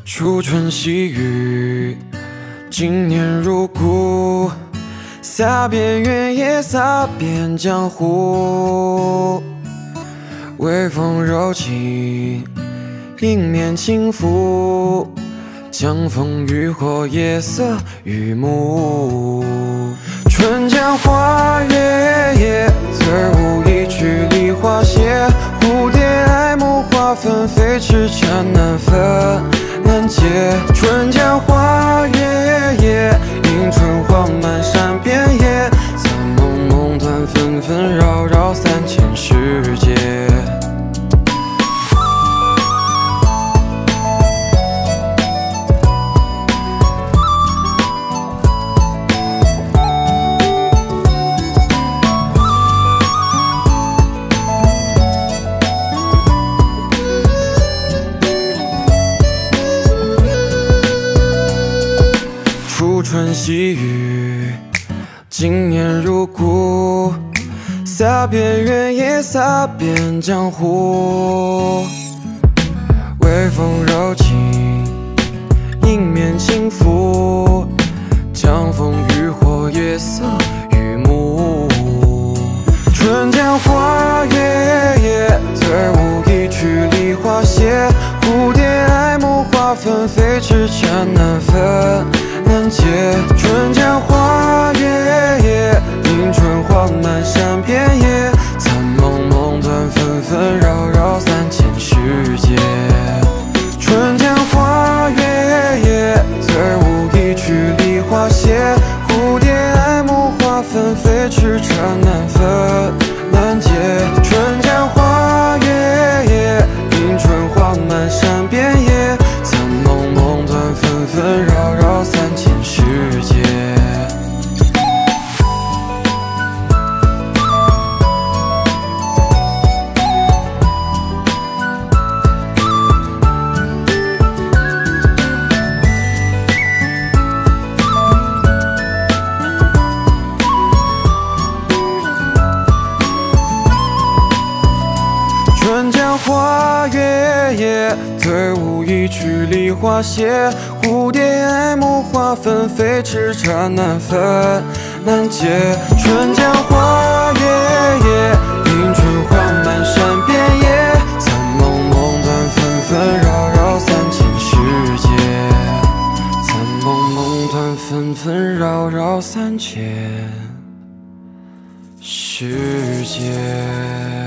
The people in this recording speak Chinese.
初春细雨，经年如故。洒遍原野，洒遍江湖。微风柔情，迎面轻拂。江枫渔火，夜色雨幕。春江花月夜，醉舞一曲梨花谢。蝴蝶爱慕，花纷飞，痴缠难分难解。春江花月夜，迎春黄满山遍野。残蒙蒙断纷纷扰扰，3000世界。初春细雨，经年如故。洒遍原野，洒遍江湖。微风柔情，迎面轻拂。江枫渔火，夜色雨幕。春江花月夜，醉舞一曲梨花谢。蝴蝶爱慕，花纷飞，痴缠难分难解。春江花月夜，迎春黄满山遍野。残蒙蒙断纷纷扰扰，3000世界。春江花月夜，醉舞一曲梨花谢。蝴蝶爱慕，花纷飞，痴缠难分难解。春江花月夜，迎春黄满山遍野。残蒙蒙断纷纷扰扰，3000世界。春江花月夜，醉舞一曲梨花谢。蝴蝶爱慕，花纷飞，痴缠难分难解。春江花月夜，迎春黄满山遍野。残蒙蒙断纷纷扰扰，3000世界。残蒙蒙断纷纷扰扰，3000世界。